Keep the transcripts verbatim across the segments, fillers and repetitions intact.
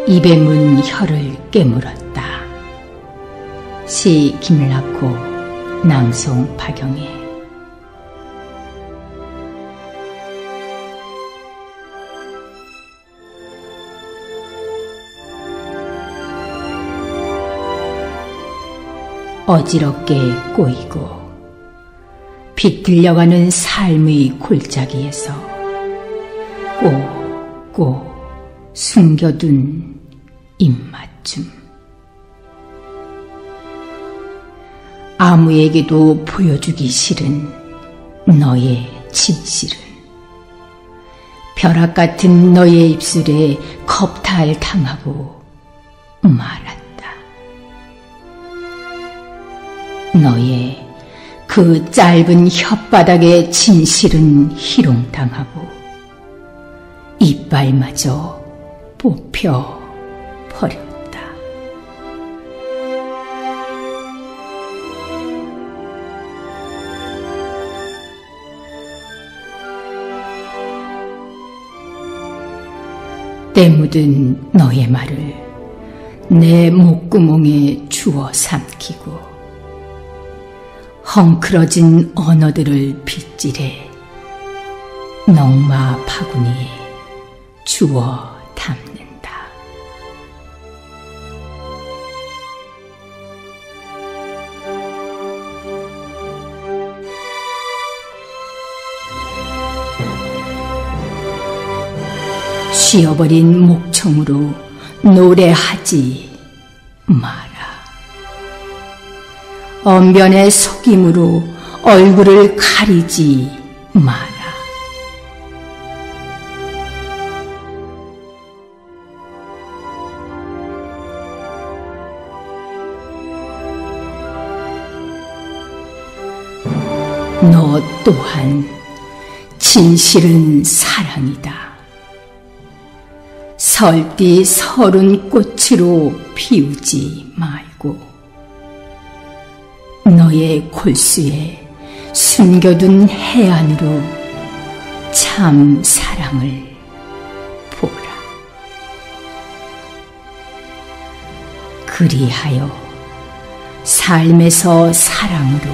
입에 문 혀를 깨물었다. 시 김락호, 낭송 박영애. 어지럽게 꼬이고 비틀려가는 삶의 골짜기에서 꼭꼭 숨겨둔 입맞춤. 아무에게도 보여주기 싫은 너의 진실은 벼락 같은 너의 입술에 겁탈 당하고 말았다. 너의 그 짧은 혓바닥의 진실은 희롱당하고 이빨마저 뽑혀 버렸다. 때 묻은 너의 말을 내 목구멍에 주워 삼키고 헝클어진 언어들을 빗질해 넝마 바구니에 주워 담는다. 쉬어버린 목청으로 노래하지 마라. 언변의 속임으로 얼굴을 가리지 마라. 너 또한 진실은 사랑이다. 설띠 서른 꽃으로 피우지 말고 너의 골수에 숨겨둔 해안으로 참 사랑을 보라. 그리하여 삶에서 사랑으로,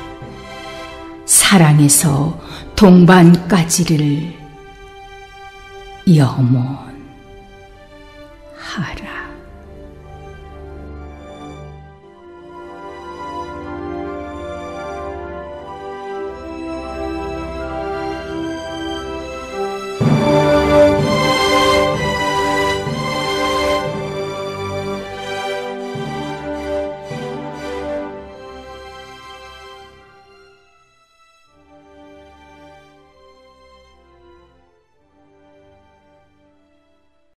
사랑에서 동반까지를 염원하라.